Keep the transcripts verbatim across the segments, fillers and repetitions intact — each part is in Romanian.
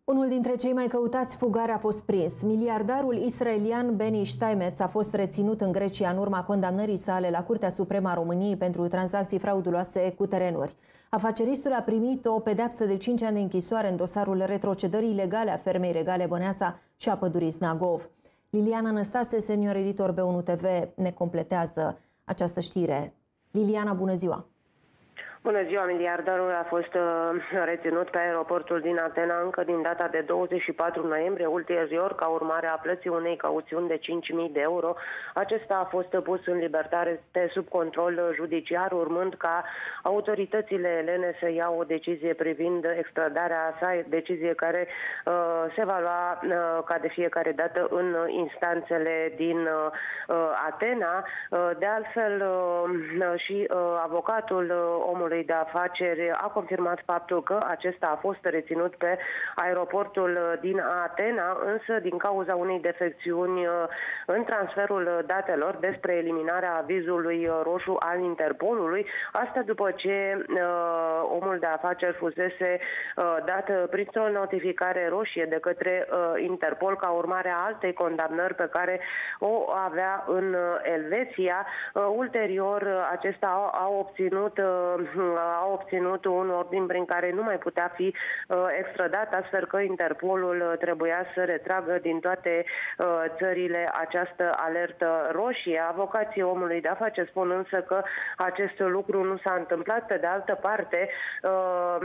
Unul dintre cei mai căutați fugari a fost prins. Miliardarul israelian Benny Steinmetz a fost reținut în Grecia în urma condamnării sale la Curtea Supremă a României pentru tranzacții frauduloase cu terenuri. Afaceristul a primit o pedeapsă de cinci ani de închisoare în dosarul retrocedării ilegale a fermei regale Băneasa și a pădurii Snagov. Liliana Năstase, senior editor B unu T V, ne completează această știre. Liliana, bună ziua! Bună ziua! Miliardarul a fost uh, reținut pe aeroportul din Atena încă din data de douăzeci și patru noiembrie, ulterior, ca urmare a plății unei cauțiuni de cinci mii de euro. Acesta a fost pus în libertate sub control judiciar, urmând ca autoritățile elene să iau o decizie privind extradarea sa, decizie care uh, se va lua uh, ca de fiecare dată în instanțele din uh, Atena. Uh, de altfel, uh, și uh, avocatul uh, omului de afaceri a confirmat faptul că acesta a fost reținut pe aeroportul din Atena, însă din cauza unei defecțiuni în transferul datelor despre eliminarea avizului roșu al Interpolului, asta după ce uh, omul de afaceri fusese uh, dat printr-o notificare roșie de către uh, Interpol ca urmare a altei condamnări pe care o avea în Elveția. Uh, ulterior, acesta a, a obținut uh, a obținut un ordin prin care nu mai putea fi uh, extradat, astfel că Interpolul trebuia să retragă din toate uh, țările această alertă roșie. Avocații omului de afaceri spun însă că acest lucru nu s-a întâmplat. Pe de altă parte, uh,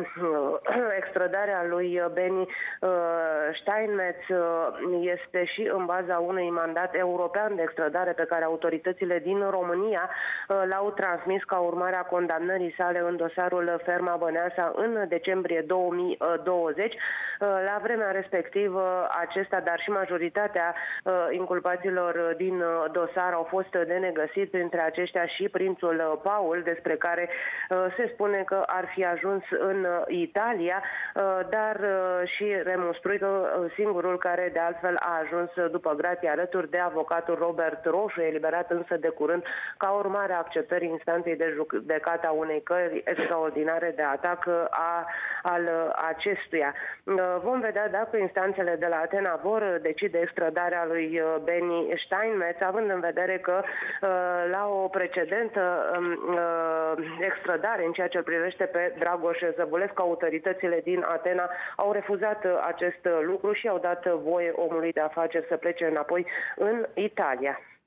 extradarea lui Benny uh, Steinmetz uh, este și în baza unui mandat european de extradare pe care autoritățile din România uh, l-au transmis ca urmare a condamnării sale în dosarul Ferma Băneasa în decembrie două mii douăzeci. La vremea respectivă, acesta, dar și majoritatea inculpaților din dosar au fost de negăsit, printre aceștia și prințul Paul, despre care se spune că ar fi ajuns în Italia, dar și Remus Struică, singurul care de altfel a ajuns după grație alături de avocatul Robert Roșu, eliberat însă de curând ca urmare a acceptării instanței de judecată a unei căi extraordinare de atac a, al acestuia. Vom vedea dacă instanțele de la Atena vor decide extradarea lui Benny Steinmetz, având în vedere că la o precedentă extradare în ceea ce îl privește pe Dragoș Zăvulescu, autoritățile din Atena au refuzat acest lucru și au dat voie omului de afaceri să plece înapoi în Italia.